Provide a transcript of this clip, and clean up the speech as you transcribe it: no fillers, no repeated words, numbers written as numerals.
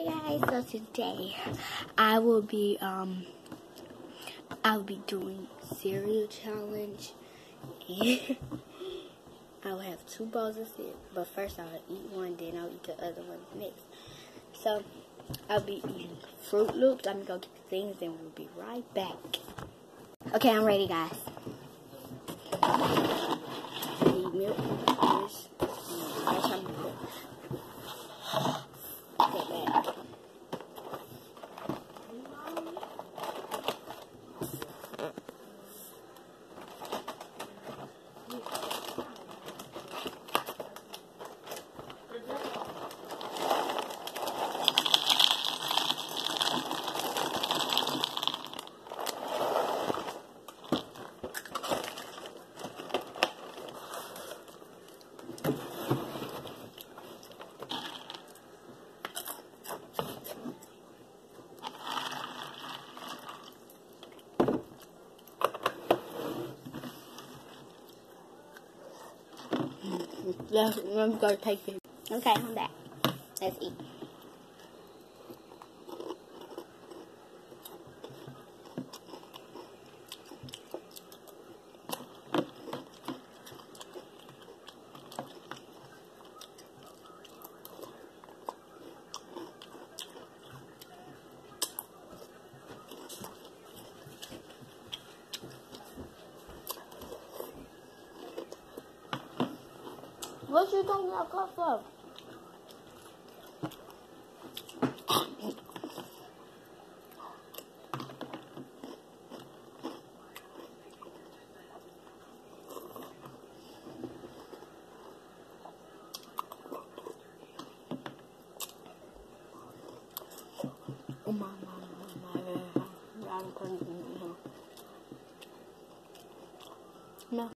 Hey guys, so today I will be doing cereal challenge, and I will have 2 bowls of cereal. But first I'll eat one, then I'll eat the other one next. So I'll be eating Fruit Loops. I'm gonna go get the things, and we'll be right back. Okay, I'm ready, guys. I need milk. This. That's how I'm gonna put that. Let's go take this. Okay, I'm back. Let's eat. What you talking about cup for? Oh my. I'm